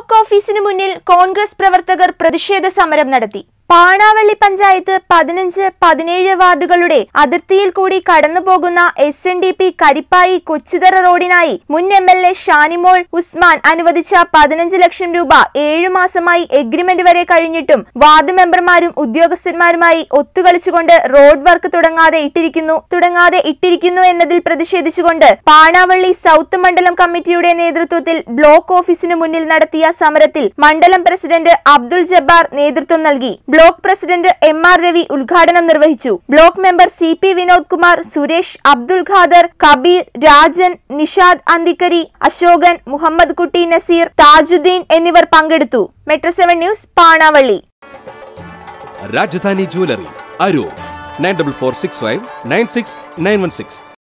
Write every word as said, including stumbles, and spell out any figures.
Block ഓഫീസിന് മുന്നിൽ കോൺഗ്രസ് പ്രവർത്തകർ പ്രതിഷേധ സമരം നടത്തി. പാണാവള്ളി പഞ്ചായത്ത് പതിനഞ്ച് പതിനേഴ് വാർഡുകളുടെ അതിർത്തിയിൽ കൂടി കടന്നുപോകുന്ന S N D P Karippayi Kochuthara റോഡിനായി മുൻ M L A Shanimol Usman അനുവദിച്ച പതിനഞ്ച് ലക്ഷം രൂപ ഏഴു മാസമായി എഗ്രിമെന്റ് വരെ കഴിഞ്ഞിട്ടും വാർഡ് മെമ്പർമാരും ഉദ്യോഗസ്ഥന്മാരുമായി ഒത്തുകളിച്ചുകൊണ്ട് റോഡ് വർക്ക് തുടങ്ങാതെ ഇട്ടിരിക്കുന്നു തുടങ്ങാതെ ഇട്ടിരിക്കുന്നു എന്നതിൽ പ്രതിഷേധിച്ചുകൊണ്ട് പാണാവള്ളി സൗത്ത് മണ്ഡലം കമ്മിറ്റിയുടെ നേതൃത്വത്തിൽ ബ്ലോക്ക് ഓഫീസിന് മുന്നിൽ നടത്തിയ സമരത്തിൽ മണ്ഡലം പ്രസിഡന്റ് അബ്ദുൾ ജബ്ബാർ നേതൃത്വം നൽകി. Block president M R Ravi ഉദ്ഘാടനം നിർവഹിച്ചു. Block member C P Vinod Kumar, Suresh, Abdul Khader, Kabeer, Rajan, Nishad Anthikkari, Ashokan, Muhammad Kutty, Naseer, Thajudheen എന്നിവർ പങ്കെടുത്തു. Metro seven news Panavally. Rajadhani jewellery Aroor nine double four six five nine six nine one six.